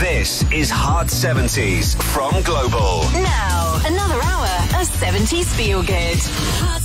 This is Hot 70s from Global. Now, another hour of 70s Feel Good. Hot